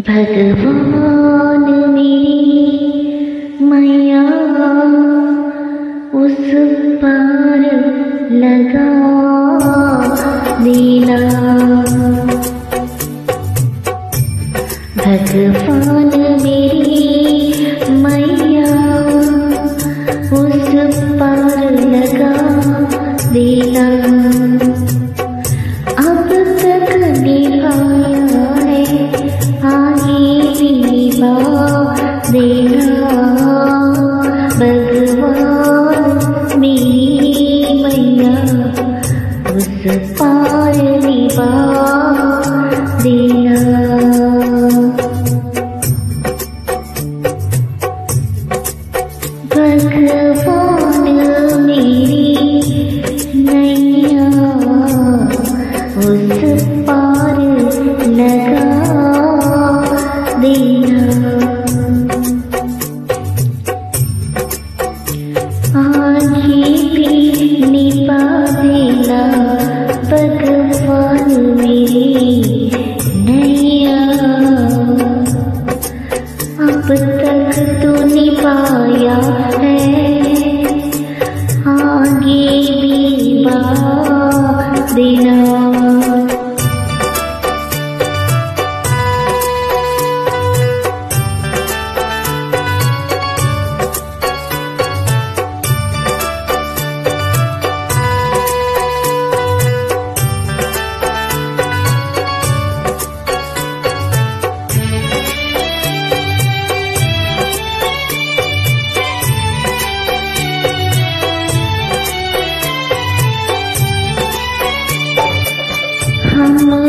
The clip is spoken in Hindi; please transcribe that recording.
भगवान मेरी मैया उस पार लगा देना। भगवान मेरी मैया उस पार लगा देना। अब तक निभाया है आगे भी निभा देना। भगवान मेरी मैया उस पार निभा देना। भगवान मेरी नैया उस पार लगा देना। आगे भी निभा देना। भगवान मेरी नैया अब तक तो निभाया है आगे भी निभा देना। हम